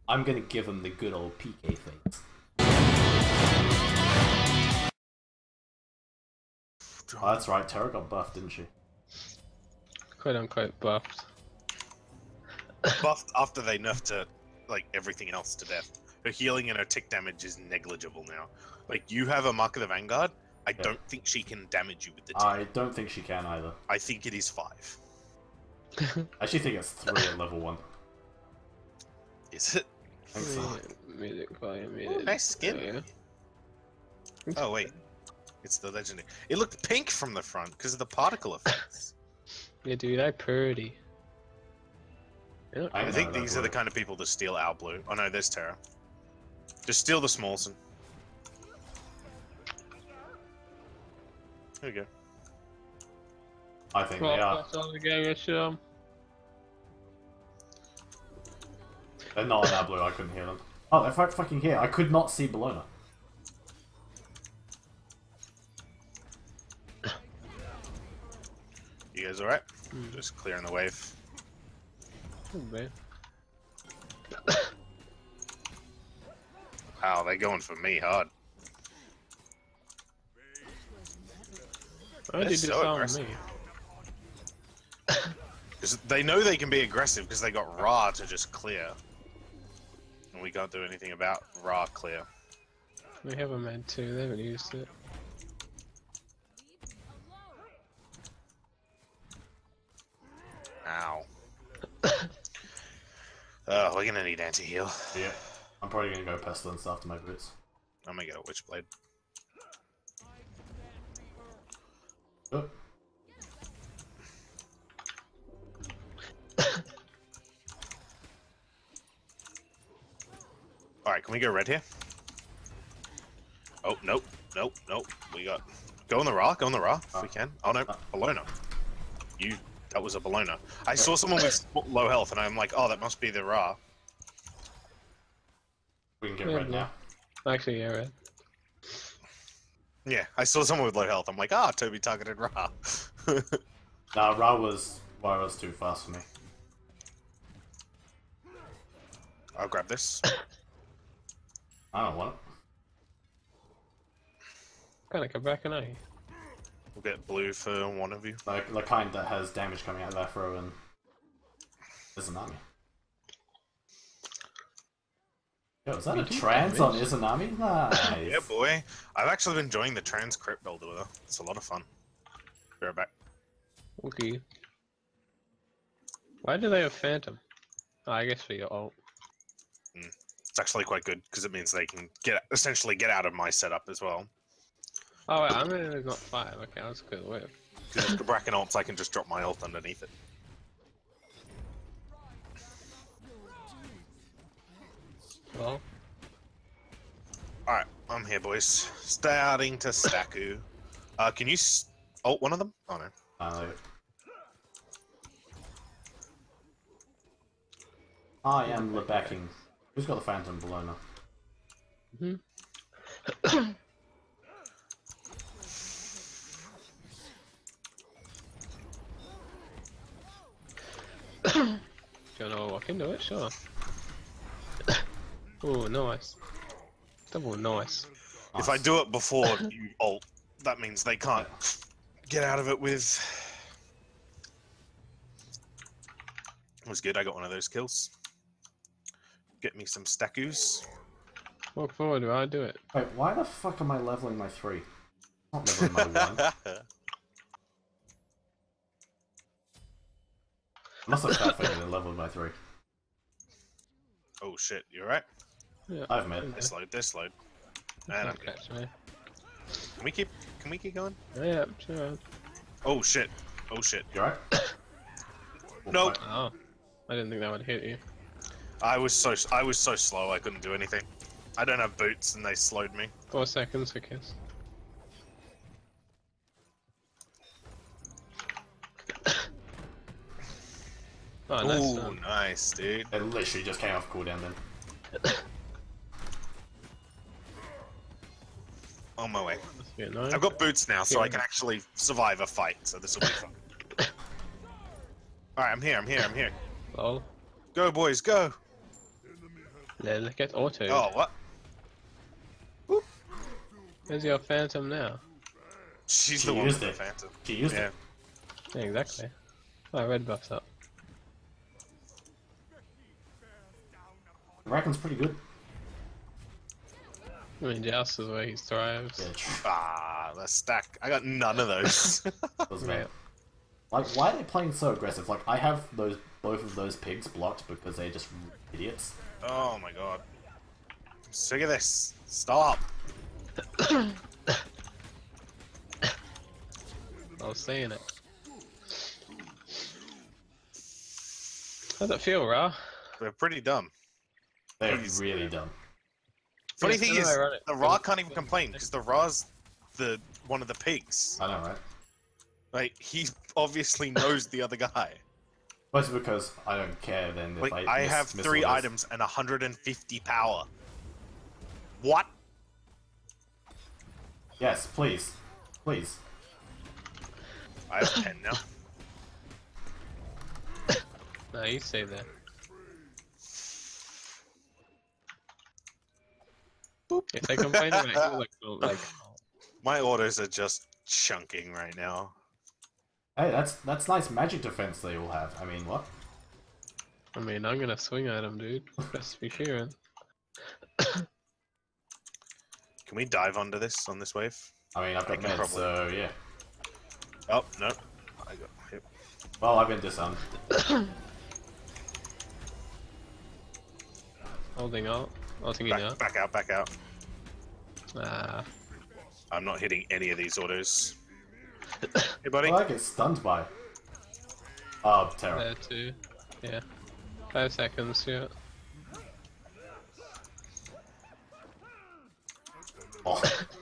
I'm gonna give him the good old PK face. Oh, that's right, Terra got buffed, didn't she? Quote unquote buffed. Buffed after they nerfed her, like, everything else to death. Her healing and her tick damage is negligible now. Like, you have a Mark of the Vanguard, I don't think she can damage you with the tick. I don't think she can either. I think it is 5. I actually think it's 3 at level 1. Is it? I think so. Music volume. Oh, nice skin. Oh, wait. It's the legendary. It looked pink from the front because of the particle effects. Yeah, dude, I pretty. I think these are the kind of people that steal our blue. Oh no, there's Terra. Just steal the Smolson. There we go. I think they are. They're not on our blue, I couldn't hear them. Oh, they're fucking here. I could not see Bologna. You guys alright? Just clearing the wave. Oh, man. Wow, they're going for me hard. Why did you so aggressive. me? Because they know they can be aggressive because they got Ra to just clear. And we can't do anything about Ra clear. We have a med too, they haven't used it. Ow. We're gonna need anti-heal. Yeah. I'm probably gonna go Pestilence after my boots. I'm gonna get a Witchblade. Oh. Alright, can we go red here? Oh, nope, nope, nope. We got... Go on the Ra, go on the Ra, if we can. Oh no, Bologna. That was a Bologna. I saw someone with low health and I'm like, oh, that must be the Ra. We can get red now. Actually, yeah, red. Yeah, I saw someone with low health. I'm like, ah, Toby targeted Ra. Nah, Ra was too fast for me. I'll grab this. I don't want it. Kinda come back and I. We'll get blue for one of you. Like the kind that has damage coming out of their throw and Izanami. Yo, is that a trans on Izanami? Nice. Yeah, boy. I've actually been enjoying the trans crit build with her. It's a lot of fun. Be right back. Okay. Why do they have Phantom? Oh, I guess for your ult. It's actually quite good because it means they can essentially get out of my setup as well. Oh, wait, I'm in not 5. Okay, that's a good whip. Because if the Bracken ults, I can just drop my ult underneath it. Well, Alright, I'm here, boys. Starting to Staku. Can you ult one of them? Oh no. I am Lebecking. Who's got the Phantom Bologna? do you know what I can do it? Sure. Oh, nice. Double nice. If I do it before you ult, that means they can't get out of it with... It was good, I got one of those kills. Get me some Stakus. Walk forward, do I do it? Wait, why the fuck am I leveling my 3? I'm not leveling my 1. I must have fat fingered and leveled my 3. Oh shit, you alright? Yeah. I've made This load. And I'm good. Catch me. Can we keep going? Yeah, sure. Oh shit. Oh shit. You alright? Nope. Oh, I didn't think that would hit you. I was so slow I couldn't do anything. I don't have boots and they slowed me. 4 seconds for kiss. Oh, nice. Ooh, nice, dude. It literally just came off cooldown then. On my way. Must be annoying. I've got boots now, so I can actually survive a fight, so this will be fun. Alright, I'm here. Lol. Go, boys, go! Then get auto. Oh, what? Where's your phantom now? She's She the one used with the it. phantom. She used Yeah. it. Yeah, exactly. Oh, red buff's up. The Raccoon's pretty good. I mean, Joust is where he thrives. Yeah, true. Ah, the stack. I got none of those. Doesn't Yeah. matter. Like, why are they playing so aggressive? Like, I have both of those pigs blocked because they're just idiots. Oh my god. I'm sick of this. Stop. I was saying it. How's it feel, Ra? We're pretty dumb. They're He's- really dumb. Funny Yeah, thing so is, ironic. the Ra can't even complain because the Ra's one of the pigs. I know, right? Like, he obviously knows the other guy. Mostly because I don't care then if Like, I I have miss 3 orders. items and 150 power. What? Yes, please. Please. I have 10 now. No, you stay there. If they complain about you, like, My orders are just chunking right now. Hey, that's nice magic defense they all have. I mean, what? I mean, I'm gonna swing at him, dude. Best be hearing. Can we dive onto this on this wave? I mean, I've got can meds, probably- so yeah. Oh, no. I got hit. Well, I've been disarmed. Holding out. Ulting in out. Back out, back out. Ah, I'm not hitting any of these orders. Hey, buddy. Well, I get stunned by. Oh, terror. there too. Yeah. 5 seconds, yeah. Oh.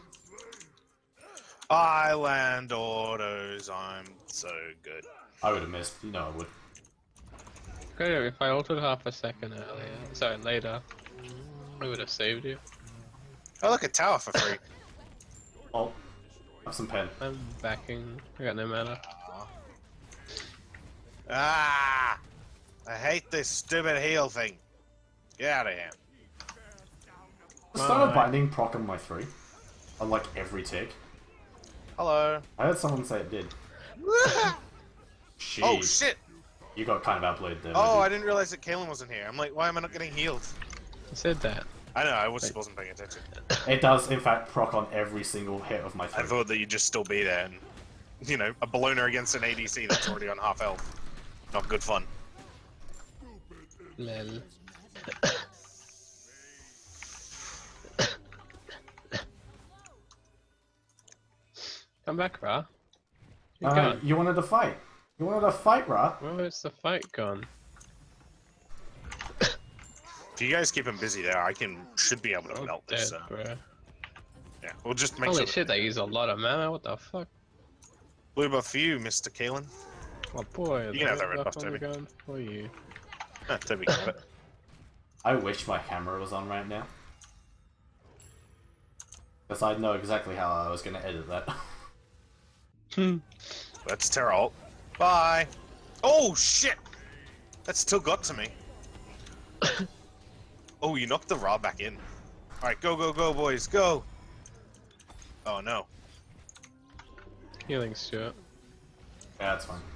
Island autos, I'm so good. I would have missed. You know I would. Okay, if I altered half a second earlier, sorry, later, I would have saved you. Oh, look, a tower for free. Oh, have some pen. I'm backing. I got no mana. Ah! I hate this stupid heal thing. Get out of here. Started Bye. binding proc on my 3. On like every tick. Hello. I heard someone say it did. Jeez. Oh, shit! You got kind of outplayed there. Oh, I maybe. didn't realize that Kalen wasn't here. I'm like, why am I not getting healed? I said that. I know, I wasn't paying attention. It does, in fact, proc on every single hit of my I 3. thought that you'd just still be there and, you know, a balloner against an ADC that's already on half health. Not good fun. Lel. Come back, Ra. You gone? You wanted to fight. You wanted to fight, Ra. Where is the fight gone? If you guys keep him busy there, I should be able to Oh, melt dead, this. bro. Yeah, we'll just make Holy sure. shit, they use a lot of mana. What the fuck? Blue buff for you, Mr. Kalen. Oh boy, You can have that red buff, on the Toby. gun for you. Ah, Toby got it. I wish my camera was on right now. Because I'd know exactly how I was going to edit that. That's Terra ult. Bye. Oh shit! That still got to me. Oh, you knocked the Ra back in. Alright, go, go, go, boys, go! Oh no. Healing Stuart. Yeah, that's fine.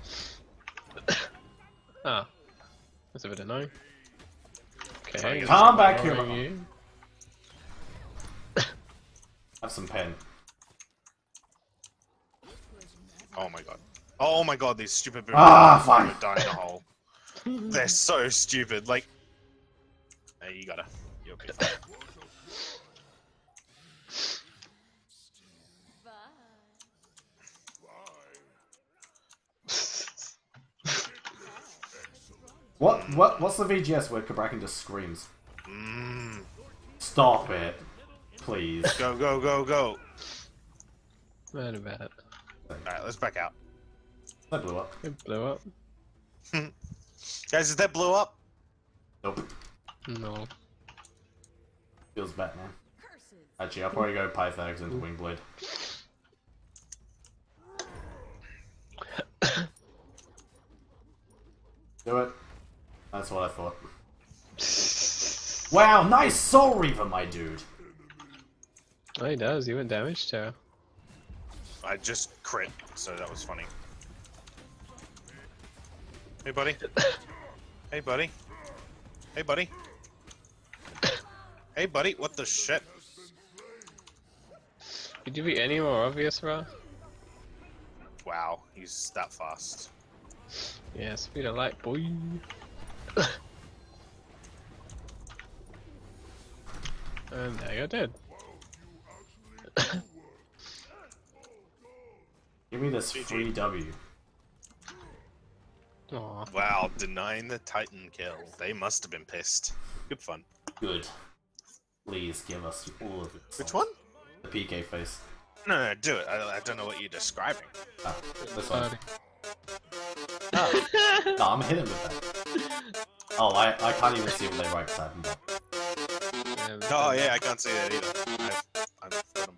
Ah. That's a bit annoying. Trying Okay. to get Come back here. ignoring you. Have some pen. Oh my god. Oh my god, these stupid boomers Ah, fine. die in a hole. They're so stupid, like... Hey, you'll be fine. What's the VGS where Kabrakan just screams? Mmm. Stop it. Please. Go, go, go, go! Mad about it. Alright, let's back out. That blew up. It blew up. Guys, is that blew up? Nope. No. Feels bad, man. Actually, I'll probably go Pythags into Wingblade. Do it. That's what I thought. Wow, nice Soul Reaver, my dude. Oh, he does. You went damage too. I just crit, so that was funny. Hey, buddy. Hey, buddy. Hey, buddy. Hey, buddy. What the shit? Could you be any more obvious, bro? Wow, he's that fast. Yeah, speed of light, boy. And there you're dead. Give me this free W. Aw. Wow, denying the Titan kill. They must have been pissed. Good fun. Good. Please give us all of it. Which one? The PK face. No, do it. I don't know what you're describing. Ah, this one. Buddy. No, I'm hitting with that. Oh, I can't even see what they right side and left. Oh yeah, I can't see that either. I've